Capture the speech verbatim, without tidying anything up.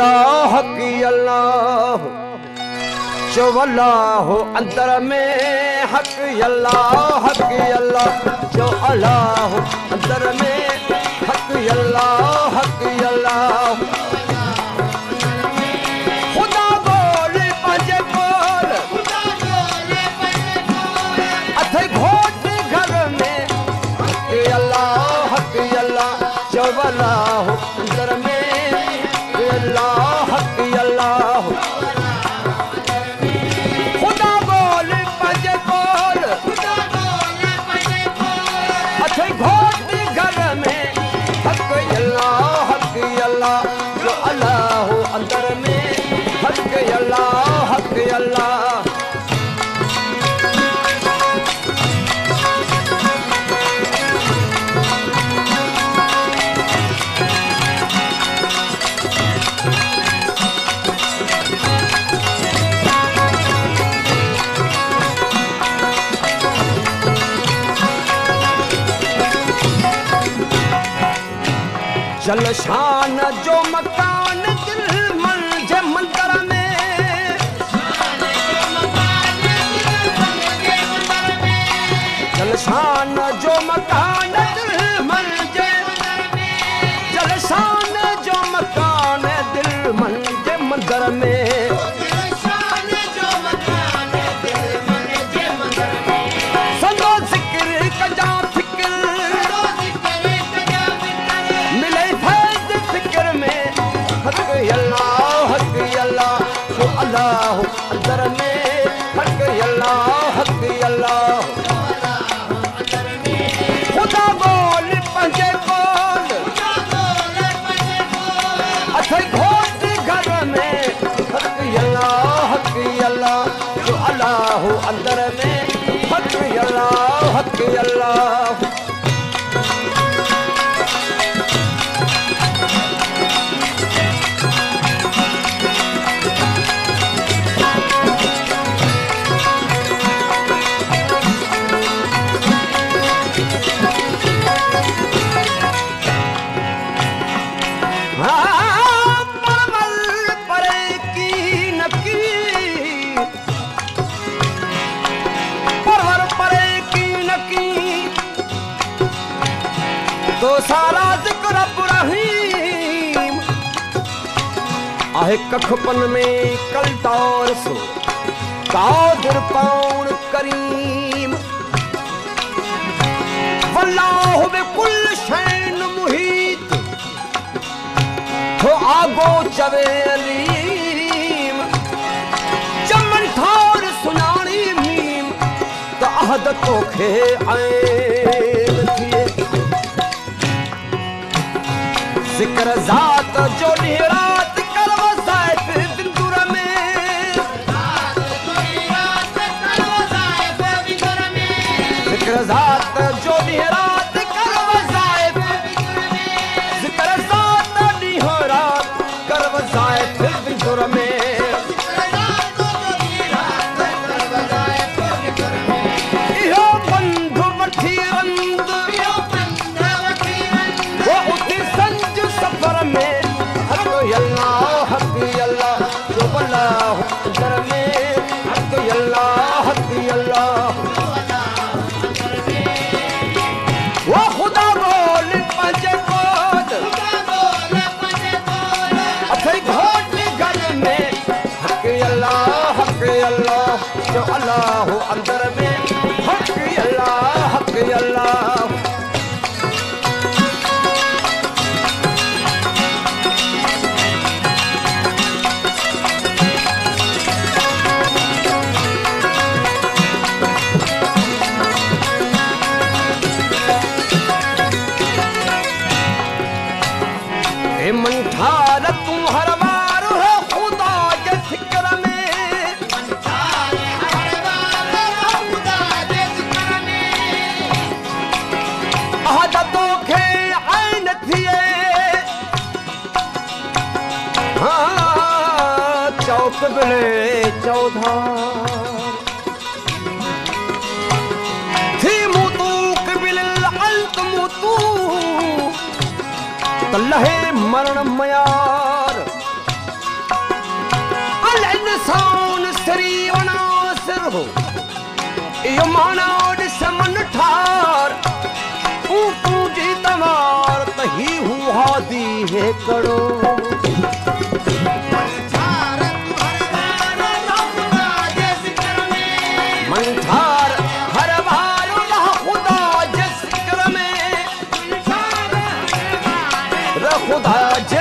हक अल्लाह जो अल्लाह अंदर में हक अल्लाह हक अल्लाह जो अल्लाह अंदर में हक अल्लाह हक अल्लाह खुदा बोल पंजे बोल अथे घोट घर में हक अल्लाह हक अल्लाह जो अल्लाह अंदर में अल्लाह हक अल्लाह खुदा बोल पंजे बोल अथे घोट घर में हक अल्लाह हक अल्लाह जो अल्लाह अंदर में हक अल्लाह हक अल्लाह जलशान जो मकान दिल मंजे मंदर में जलशान जो मकान दिल मंजे जलशान जो मकान दिल मंजे मंदर में संदो जिक्र कजा अल्लाह हक अल्लाह जो अल्लाह अंदर में हक अल्लाह हक अल्लाह खुदा बोल पंजे बोल अथे घोट घर में हक अल्लाह हक अल्लाह जो अल्लाह अंदर में हक अल्लाह हक अल्लाह तो सारा जिक्र इब्राहीम आहे कखपन में कलतार सो कादिर पाउन करीम वल्लाहु बिकुल शैन मुहीत हो आगो चवे अलीम चमन ठार सुनानी मीम त अहद तोखे ऐन थिए जिक्र ज़ात जो निरात कर वज़ाइफ बिंदुर में जिक्र ज़ात जो निरात कर वज़ाइफ जिक्र ज़ात निरात कर वज़ाइफ बिंदुर में इहो बंधु वठी रंद वो उठी संज सफर में हक अल्लाह हक अल्लाह जो अल्लाह अंदर में हक अल्लाह हक अल्लाह वो खुदा बोल पंजे बोल अथे घोट घर में हक अल्लाह हक अल्लाह जो अल्लाह अंदर में हक अल्लाह हक अल्लाह मन ठार तू हर बार हो खुदा के फिक्र में अहदतों के ऐन थिए हाँ चौक बिले चौधार थी मुतूक बिल अंत मुतू तल्लहे मरण मयार गरीब नासिर हो यो माना समन ठार तू जी तमार कही हुआ दी है करो मंठार हर बार खुदा जिक्र में खुदा